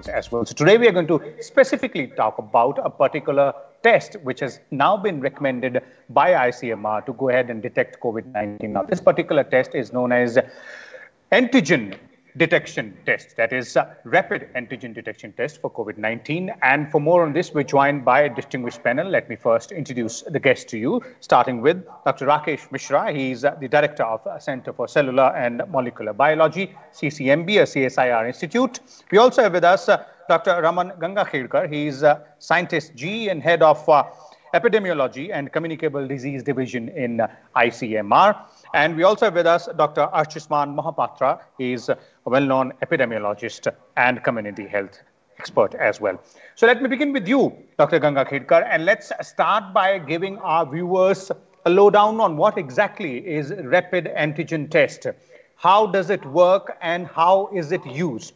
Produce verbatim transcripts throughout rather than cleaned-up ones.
audience as well. So today we are going to specifically talk about a particular test which has now been recommended by I C M R to go ahead and detect COVID nineteen. Now, this particular test is known as antigen detection test, that is uh, rapid antigen detection test for COVID nineteen. And for more on this, we're joined by a distinguished panel. Let me first introduce the guest to you, starting with Doctor Rakesh Mishra. He's uh, the director of uh, Center for Cellular and Molecular Biology, C C M B, a C S I R institute. We also have with us uh, Doctor Raman Gangakhedkar. He's uh, scientist G and head of uh, Epidemiology and Communicable Disease Division in uh, I C M R. And we also have with us Doctor Archusman Mohapatra. He is a well-known epidemiologist and community health expert as well. So let me begin with you, Doctor Gangakhedkar, and let's start by giving our viewers a lowdown on what exactly is rapid antigen test. How does it work and how is it used?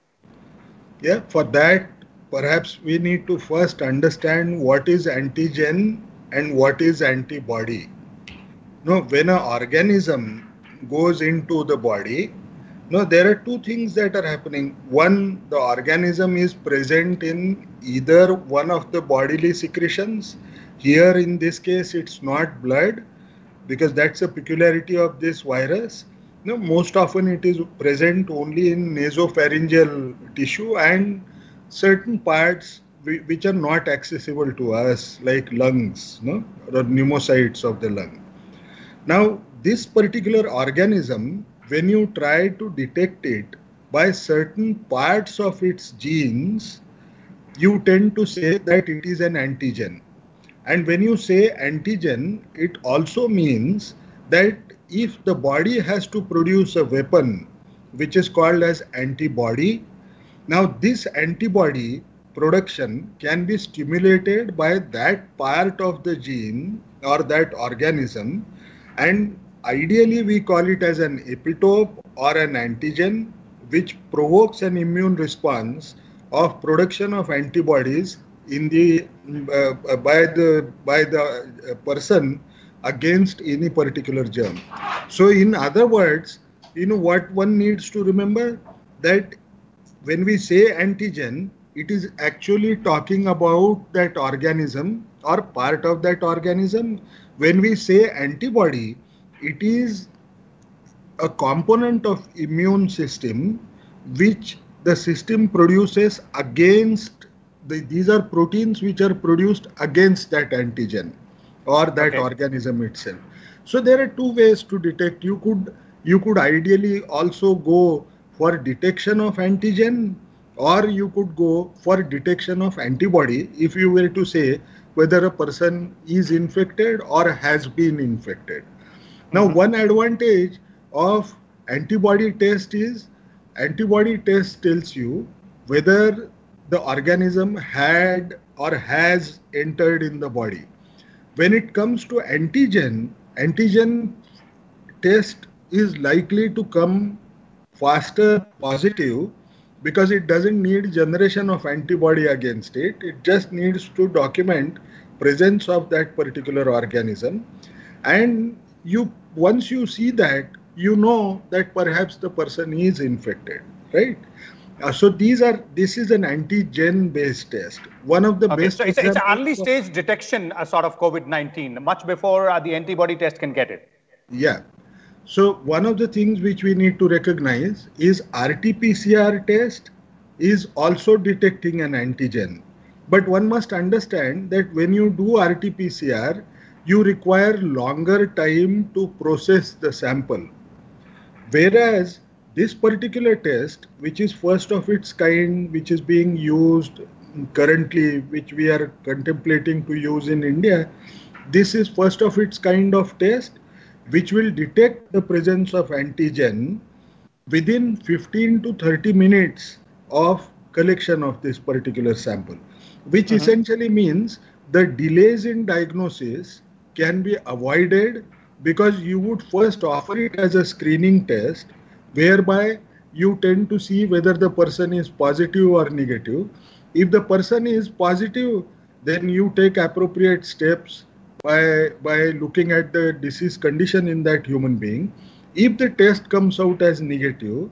Yeah, for that, perhaps we need to first understand what is antigen and what is antibody. No, when an organism goes into the body, no, there are two things that are happening. One, the organism is present in either one of the bodily secretions. Here in this case, it's not blood, because that's a peculiarity of this virus. No, most often it is present only in nasopharyngeal tissue and certain parts which are not accessible to us, like lungs, no, or pneumocytes of the lung. Now, this particular organism, when you try to detect it by certain parts of its genes, you tend to say that it is an antigen. And when you say antigen, it also means that if the body has to produce a weapon, which is called as antibody, now this antibody production can be stimulated by that part of the gene or that organism. And ideally, we call it as an epitope or an antigen, which provokes an immune response of production of antibodies in the uh, by the by the person against any particular germ. So, in other words, you know what one needs to remember, that when we say antigen, it is actually talking about that organism or part of that organism. When we say antibody, it is a component of immune system which the system produces against, the, these are proteins which are produced against that antigen or that okay. organism itself. So there are two ways to detect. You could, you could ideally also go for detection of antigen, or you could go for detection of antibody if you were to say whether a person is infected or has been infected. Now, mm-hmm. one advantage of antibody test is antibody test tells you whether the organism had or has entered in the body. When it comes to antigen, antigen test is likely to come faster positive, because it doesn't need generation of antibody against it. It just needs to document presence of that particular organism. And you, once you see that, you know that perhaps the person is infected, right? Uh, so these are, this is an antigen based test. One of the okay, best. So it's, it's an early stage detection uh, sort of COVID nineteen, much before uh, the antibody test can get it. Yeah. So one of the things which we need to recognize is R T P C R test is also detecting an antigen. But one must understand that when you do R T P C R, you require longer time to process the sample. Whereas this particular test, which is first of its kind, which is being used currently, which we are contemplating to use in India, this is first of its kind of test, which will detect the presence of antigen within fifteen to thirty minutes of collection of this particular sample, which mm-hmm. essentially means the delays in diagnosis can be avoided, because you would first offer it as a screening test, whereby you tend to see whether the person is positive or negative. If the person is positive, then you take appropriate steps by, by looking at the disease condition in that human being. If the test comes out as negative,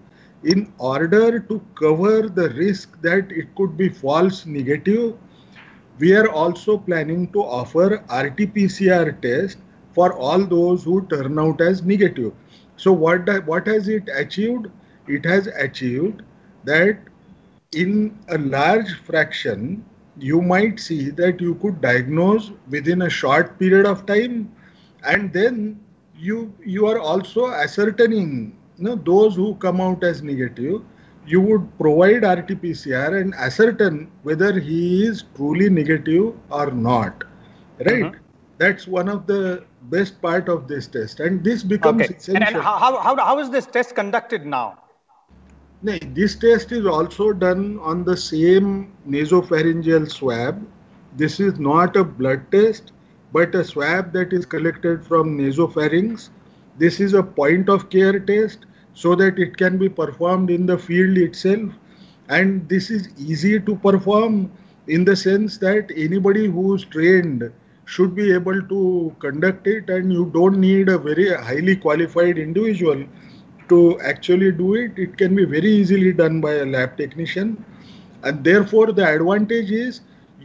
in order to cover the risk that it could be false negative, we are also planning to offer R T P C R test for all those who turn out as negative. So what, what has it achieved? It has achieved that in a large fraction, you might see that you could diagnose within a short period of time, and then you you are also ascertaining, you know, those who come out as negative. You would provide R T P C R and ascertain whether he is truly negative or not, right? Mm-hmm. That's one of the best part of this test, and this becomes okay. essential. And, and how, how, how is this test conducted now? This test is also done on the same nasopharyngeal swab. This is not a blood test, but a swab that is collected from nasopharynx. This is a point of care test so that it can be performed in the field itself. And this is easy to perform in the sense that anybody who is trained should be able to conduct it, and you don't need a very highly qualified individual to actually do it. It can be very easily done by a lab technician, and therefore the advantage is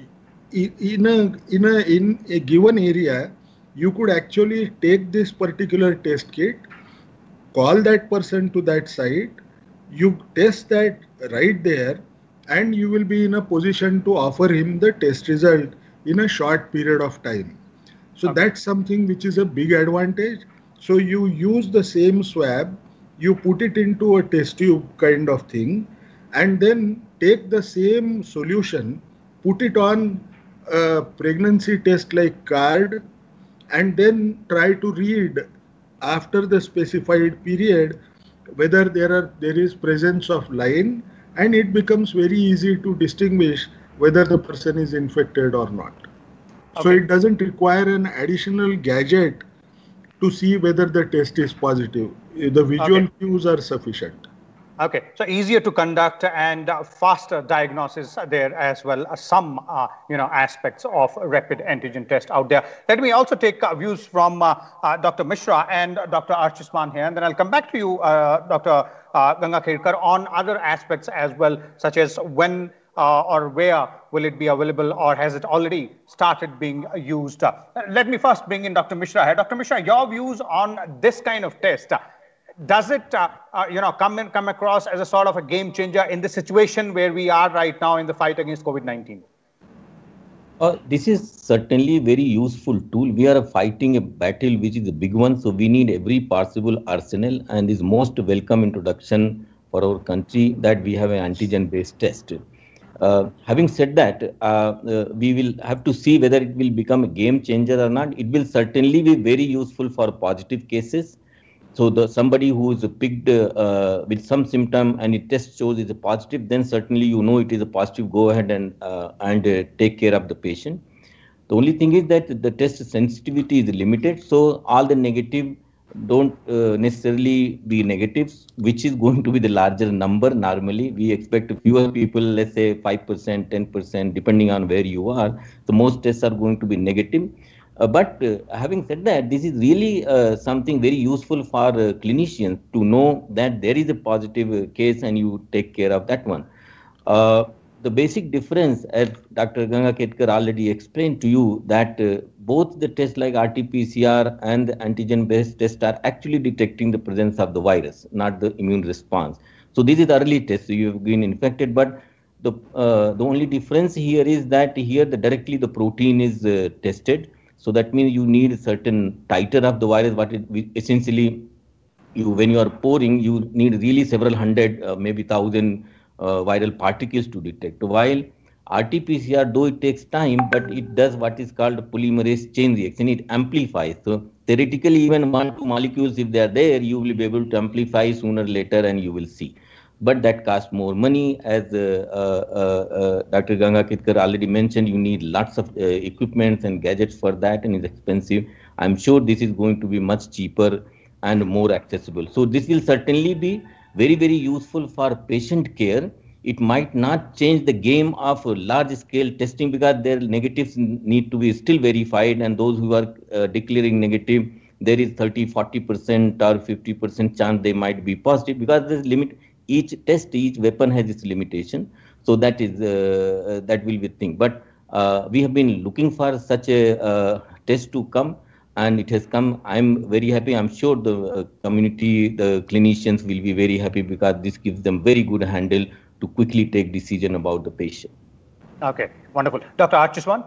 in a in a in a given area you could actually take this particular test kit, call that person to that site, you test that right there, and you will be in a position to offer him the test result in a short period of time. So okay. That's something which is a big advantage. So you use the same swab, you put it into a test tube kind of thing, and then take the same solution, put it on a pregnancy test like card, and then try to read after the specified period whether there are there is presence of line, and it becomes very easy to distinguish whether the person is infected or not. Okay. So it doesn't require an additional gadget to see whether the test is positive. The visual okay. cues are sufficient. Okay, so easier to conduct and uh, faster diagnosis there as well. Uh, some, uh, you know, aspects of rapid antigen test out there. Let me also take uh, views from uh, uh, Doctor Mishra and Doctor Archusman here, and then I'll come back to you, uh, Doctor Uh, Gangakhedkar, on other aspects as well, such as when uh, or where will it be available, or has it already started being used? Uh, let me first bring in Doctor Mishra here. Doctor Mishra, your views on this kind of test. Uh, does it, uh, uh, you know, come in, come across as a sort of a game changer in the situation where we are right now in the fight against COVID nineteen? Uh, this is certainly a very useful tool. We are fighting a battle which is a big one, so we need every possible arsenal, and is most welcome introduction for our country that we have an antigen-based test. Uh, having said that, uh, uh, we will have to see whether it will become a game changer or not. It will certainly be very useful for positive cases. So the somebody who is picked uh, with some symptom and it test shows is a positive, then certainly you know it is a positive. Go ahead and uh, and uh, take care of the patient. The only thing is that the test sensitivity is limited, so all the negative don't uh, necessarily be negatives, which is going to be the larger number. Normally, we expect fewer people, let's say five percent, ten percent, depending on where you are. So most tests are going to be negative. Uh, but uh, having said that, this is really uh, something very useful for uh, clinicians to know that there is a positive uh, case and you take care of that one. Uh, the basic difference, as Doctor Gangakhedkar already explained to you, that uh, both the tests like R T P C R and the antigen-based test are actually detecting the presence of the virus, not the immune response. So this is the early test, so you have been infected, but the, uh, the only difference here is that here the directly the protein is uh, tested. So that means you need a certain titer of the virus, but it, essentially, you when you are pouring, you need really several hundred, uh, maybe thousand uh, viral particles to detect. While R T P C R, though it takes time, but it does what is called polymerase chain reaction. It amplifies. So theoretically, even one two molecules, if they are there, you will be able to amplify sooner or later, and you will see. But that costs more money, as uh, uh, uh, Doctor Gangakhedkar already mentioned. You need lots of uh, equipments and gadgets for that, and it's expensive. I'm sure this is going to be much cheaper and more accessible. So this will certainly be very, very useful for patient care. It might not change the game of large-scale testing because their negatives need to be still verified, and those who are uh, declaring negative, there is thirty, forty percent or fifty percent chance they might be positive, because there's limit. each test, each weapon has its limitation. So that is uh, that will be the thing. But uh, we have been looking for such a uh, test to come, and it has come. I'm very happy. I'm sure the uh, community, the clinicians will be very happy, because this gives them very good handle to quickly take decision about the patient. Okay, wonderful. Doctor Archuswan?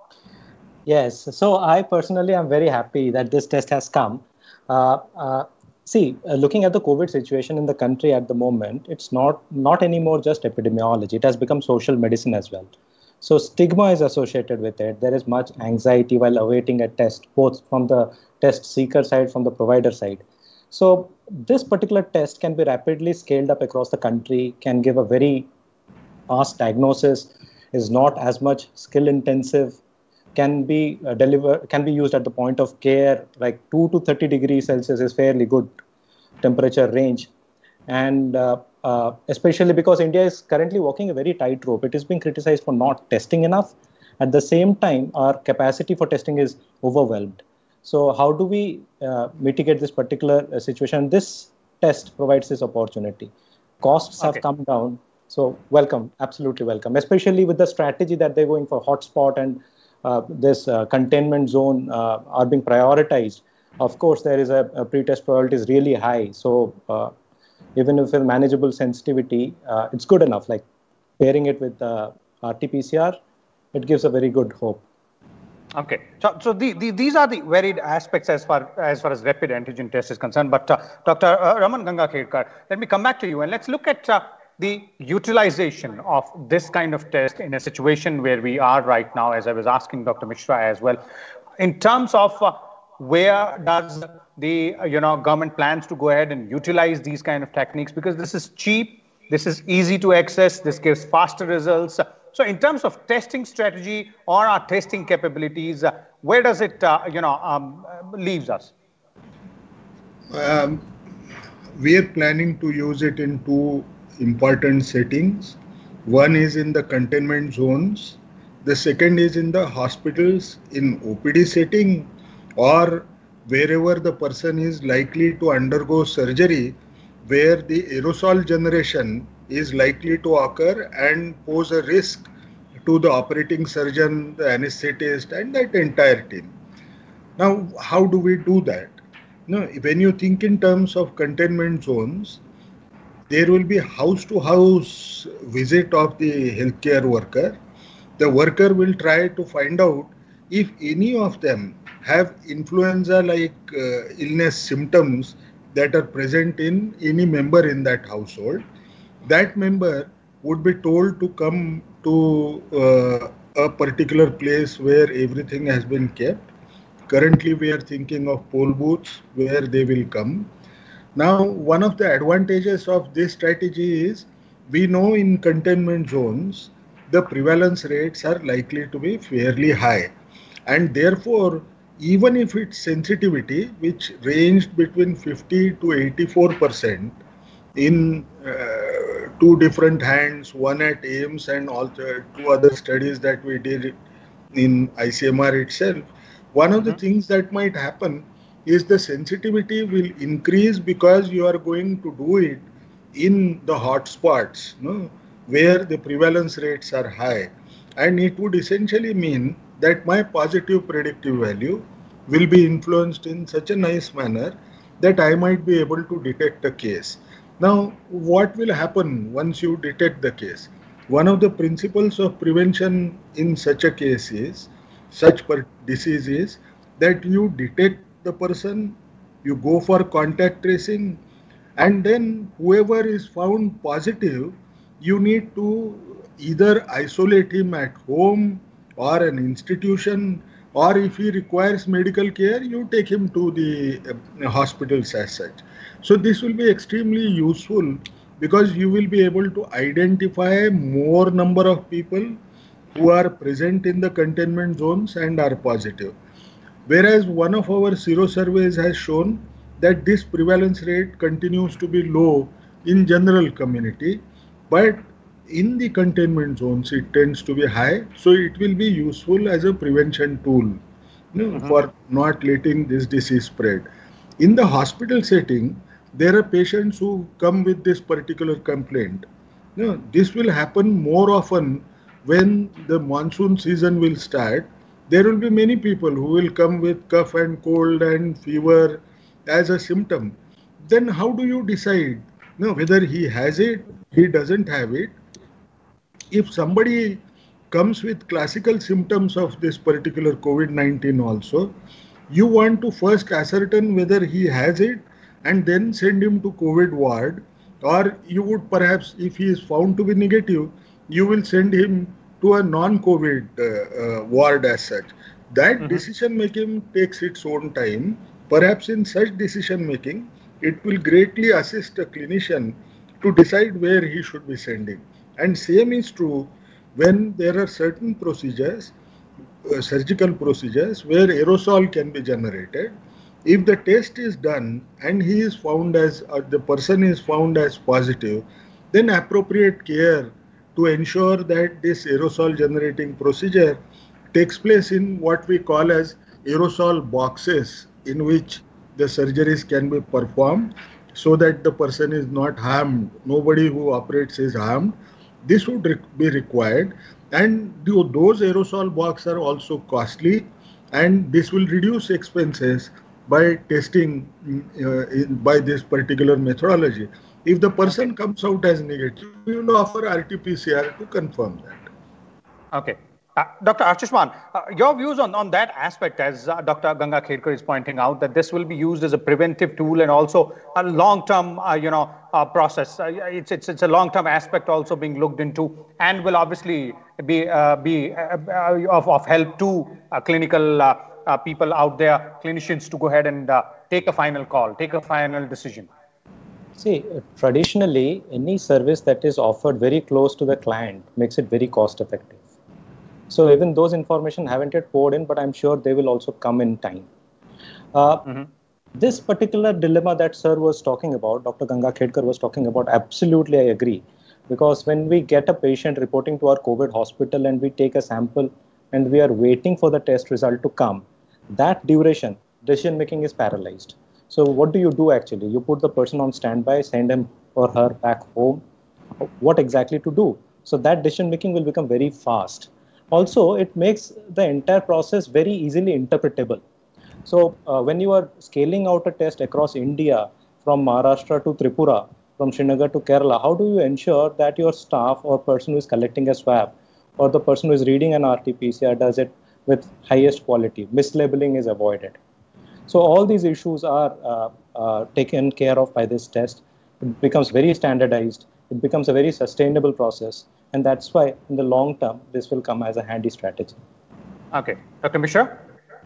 Yes, so I personally am very happy that this test has come. Uh, uh, see, uh, looking at the COVID situation in the country at the moment, it's not, not anymore just epidemiology. It has become social medicine as well. So stigma is associated with it. There is much anxiety while awaiting a test, both from the test seeker side, from the provider side. So this particular test can be rapidly scaled up across the country, can give a very fast diagnosis, is not as much skill intensive, can be uh, deliver, can be used at the point of care. Like two to thirty degrees Celsius is fairly good temperature range. And uh, uh, especially because India is currently walking a very tight rope. It is being criticized for not testing enough. At the same time, our capacity for testing is overwhelmed. So how do we uh, mitigate this particular uh, situation? This test provides this opportunity. Costs have okay. come down. So welcome, absolutely welcome, especially with the strategy that they're going for hotspot and uh, this uh, containment zone uh, are being prioritized. Of course, there is a, a pre-test probability is really high. So uh, even if it's manageable sensitivity, uh, it's good enough. Like pairing it with uh, R T P C R, it gives a very good hope. Okay, so so the, the, these are the varied aspects as far as far as rapid antigen test is concerned. But uh, Doctor Uh, Raman Gangakhedkar, let me come back to you and let's look at uh, the utilization of this kind of test in a situation where we are right now, as I was asking Doctor Mishra as well, in terms of uh, where does the uh, you know government plans to go ahead and utilize these kind of techniques, because this is cheap, this is easy to access, this gives faster results. So in terms of testing strategy or our testing capabilities, uh, where does it uh, you know um, leaves us? Um, we are planning to use it in two important settings. One is in the containment zones. The second is in the hospitals in O P D setting, or wherever the person is likely to undergo surgery, where the aerosol generation is likely to occur and pose a risk to the operating surgeon, the anesthetist, and that entire team. Now, how do we do that? No, when you think in terms of containment zones, there will be house-to-house visit of the healthcare worker. The worker will try to find out if any of them have influenza-like uh, illness symptoms that are present in any member in that household. That member would be told to come to uh, a particular place where everything has been kept. Currently, we are thinking of poll booths where they will come. Now, one of the advantages of this strategy is we know in containment zones, the prevalence rates are likely to be fairly high. And therefore, even if its sensitivity, which ranged between fifty to eighty-four percent in uh, two different hands, one at AIIMS and also two other studies that we did in I C M R itself, one of the mm-hmm. things that might happen is the sensitivity will increase because you are going to do it in the hot spots, no, where the prevalence rates are high. And it would essentially mean that my positive predictive value will be influenced in such a nice manner that I might be able to detect a case. Now, what will happen once you detect the case? One of the principles of prevention in such a case is, such per disease is, that you detect the person, you go for contact tracing, and then whoever is found positive, you need to either isolate him at home or an institution, or if he requires medical care, you take him to the uh, hospitals as such. So this will be extremely useful because you will be able to identify more number of people who are present in the containment zones and are positive. Whereas one of our sero surveys has shown that this prevalence rate continues to be low in general community, but in the containment zones it tends to be high. So it will be useful as a prevention tool, you know, mm-hmm. for not letting this disease spread. In the hospital setting, there are patients who come with this particular complaint. No, this will happen more often when the monsoon season will start. There will be many people who will come with cough and cold and fever as a symptom. Then how do you decide, no, whether he has it, he doesn't have it? If somebody comes with classical symptoms of this particular COVID nineteen also, you want to first ascertain whether he has it and then send him to COVID ward, or you would perhaps, if he is found to be negative, you will send him to a non-COVID uh, uh, ward as such. That mm-hmm. decision making takes its own time. Perhaps in such decision making, it will greatly assist a clinician to decide where he should be sending. And same is true when there are certain procedures, uh, surgical procedures, where aerosol can be generated. If the test is done and he is found as, or the person is found as positive, then appropriate care to ensure that this aerosol generating procedure takes place in what we call as aerosol boxes, in which the surgeries can be performed so that the person is not harmed. Nobody who operates is harmed. This would re be required, and the, those aerosol boxes are also costly, and this will reduce expenses by testing uh, in, by this particular methodology. If the person comes out as negative, we will offer R T P C R to confirm that. Okay. Uh, Doctor Archishman, uh, your views on, on that aspect, as uh, Doctor Ganga Khedkar is pointing out, that this will be used as a preventive tool and also a long-term, uh, you know, uh, process. Uh, it's, it's, it's a long-term aspect also being looked into, and will obviously be, uh, be uh, uh, of, of help to uh, clinical uh, uh, people out there, clinicians, to go ahead and uh, take a final call, take a final decision. See, uh, traditionally, any service that is offered very close to the client makes it very cost-effective. So even those information haven't yet poured in, but I'm sure they will also come in time. Uh, mm-hmm. This particular dilemma that sir was talking about, Doctor Ganga Khedkar was talking about, absolutely I agree. Because when we get a patient reporting to our COVID hospital and we take a sample and we are waiting for the test result to come, that duration, decision making is paralyzed. So what do you do actually? You put the person on standby, send him or her back home. What exactly to do? So that decision making will become very fast. Also, it makes the entire process very easily interpretable. So uh, when you are scaling out a test across India, from Maharashtra to Tripura, from Srinagar to Kerala, how do you ensure that your staff or person who is collecting a swab or the person who is reading an R T P C R does it with highest quality? Mislabeling is avoided. So all these issues are uh, uh, taken care of by this test. It becomes very standardized. It becomes a very sustainable process. And that's why, in the long term, this will come as a handy strategy. Okay. Doctor Mishra?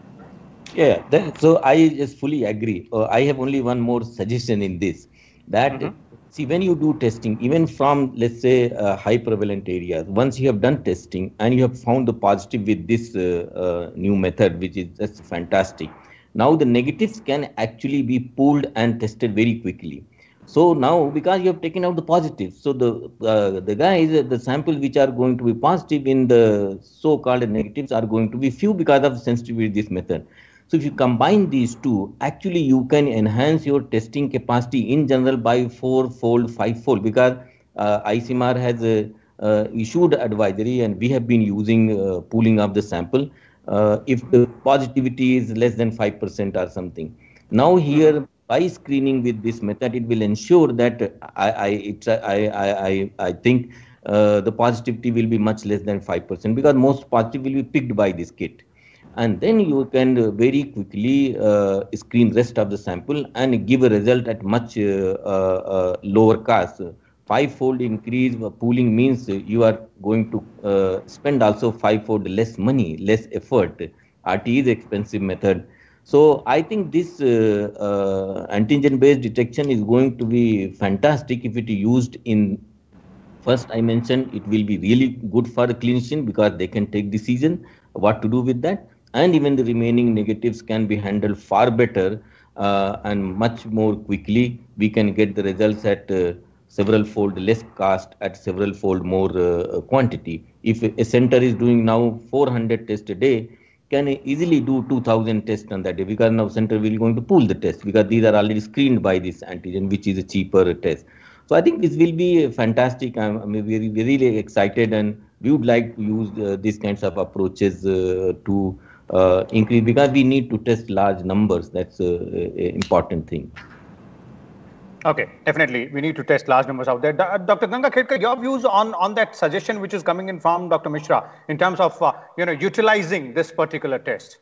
Yeah, that, so I just fully agree. Uh, I have only one more suggestion in this. That, mm-hmm. see, when you do testing, even from, let's say, uh, high prevalent areas, once you have done testing and you have found the positive with this uh, uh, new method, which is just fantastic, now the negatives can actually be pooled and tested very quickly. So now, because you have taken out the positive, so the uh, the guys, the samples which are going to be positive in the so-called negatives are going to be few because of the sensitivity of this method. So if you combine these two, actually you can enhance your testing capacity in general by four-fold, five-fold, because uh, I C M R has uh, uh, issued advisory and we have been using uh, pooling of the sample uh, if the positivity is less than five percent or something. Now here, by screening with this method, it will ensure that I I it, I, I I think uh, the positivity will be much less than five percent, because most positive will be picked by this kit, and then you can very quickly uh, screen rest of the sample and give a result at much uh, uh, lower cost. Five-fold increase pooling means you are going to uh, spend also five-fold less money, less effort. R T is expensive method. So I think this uh, uh, antigen-based detection is going to be fantastic if it is used in, first I mentioned, it will be really good for the clinician because they can take decision what to do with that, and even the remaining negatives can be handled far better uh, and much more quickly. We can get the results at uh, several fold less cost at several fold more uh, quantity. If a center is doing now four hundred tests a day, can easily do two thousand tests on that day, because now center will going to pool the test, because these are already screened by this antigen, which is a cheaper test. So I think this will be fantastic. I'm, I'm very, really excited, and we would like to use uh, these kinds of approaches uh, to uh, increase, because we need to test large numbers. That's an important thing. Okay, definitely. We need to test large numbers out there. Doctor Ganga Khetkar, your views on, on that suggestion which is coming in from Doctor Mishra in terms of uh, you know, utilizing this particular test?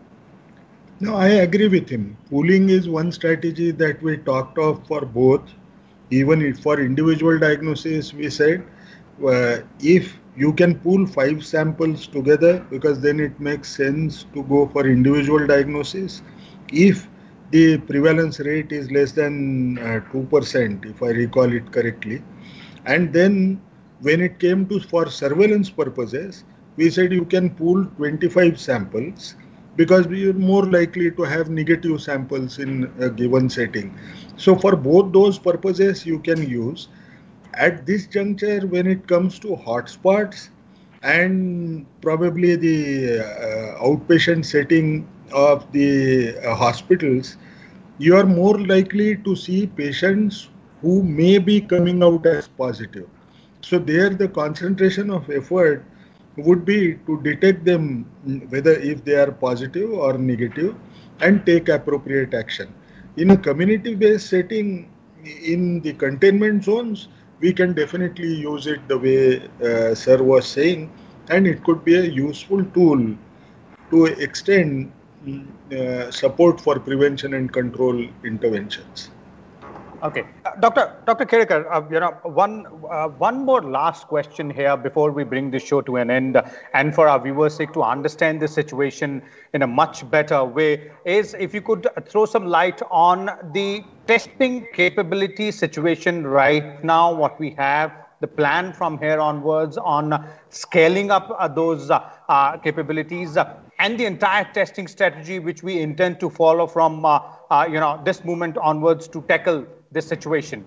No, I agree with him. Pooling is one strategy that we talked of for both. Even for individual diagnosis, we said uh, if you can pool five samples together, because then it makes sense to go for individual diagnosis. If the prevalence rate is less than uh, two percent, if I recall it correctly. And then when it came to for surveillance purposes, we said you can pool twenty-five samples, because we are more likely to have negative samples in a given setting. So for both those purposes, you can use. At this juncture, when it comes to hotspots and probably the uh, outpatient setting of the uh, hospitals, you are more likely to see patients who may be coming out as positive. So there the concentration of effort would be to detect them, whether if they are positive or negative, and take appropriate action. In a community-based setting, in the containment zones, we can definitely use it the way uh, Sir was saying, and it could be a useful tool to extend uh, support for prevention and control interventions. Okay, uh, Doctor Doctor Khetkar, uh, you know, one uh, one more last question here before we bring this show to an end, uh, and for our viewers' sake to understand the situation in a much better way, is if you could throw some light on the testing capability situation right now, what we have, the plan from here onwards on scaling up uh, those uh, uh, capabilities, uh, and the entire testing strategy which we intend to follow from uh, uh, you know, this moment onwards to tackle this situation.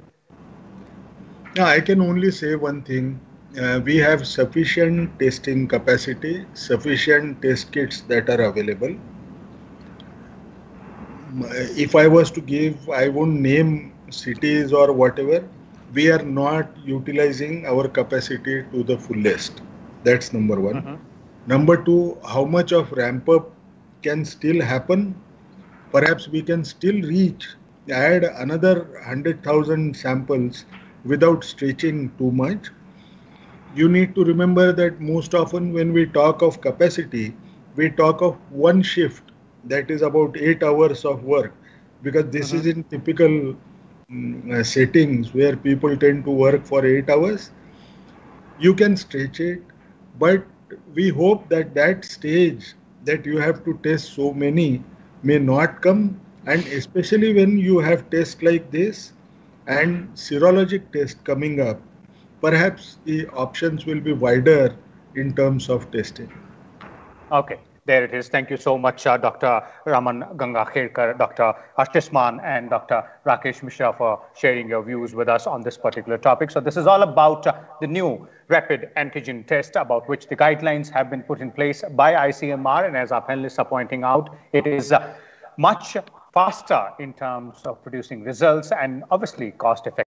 Yeah, I can only say one thing. Uh, we have sufficient testing capacity, sufficient test kits that are available. If I was to give, I won't name cities or whatever. We are not utilizing our capacity to the fullest. That's number one. Mm-hmm. Number two, how much of ramp up can still happen? Perhaps we can still reach, add another one hundred thousand samples without stretching too much. You need to remember that most often when we talk of capacity, we talk of one shift, that is about eight hours of work, because this uh-huh. is in typical um, uh, settings where people tend to work for eight hours. You can stretch it, but we hope that that stage that you have to test so many may not come, and especially when you have tests like this and serologic test coming up, perhaps the options will be wider in terms of testing. Okay, there it is. Thank you so much, uh, Doctor Raman Ganga Khetkar, Doctor Ashutosh, and Doctor Rakesh Mishra for sharing your views with us on this particular topic. So this is all about uh, the new rapid antigen test, about which the guidelines have been put in place by I C M R, and as our panelists are pointing out, it is uh, much faster in terms of producing results and obviously cost effective.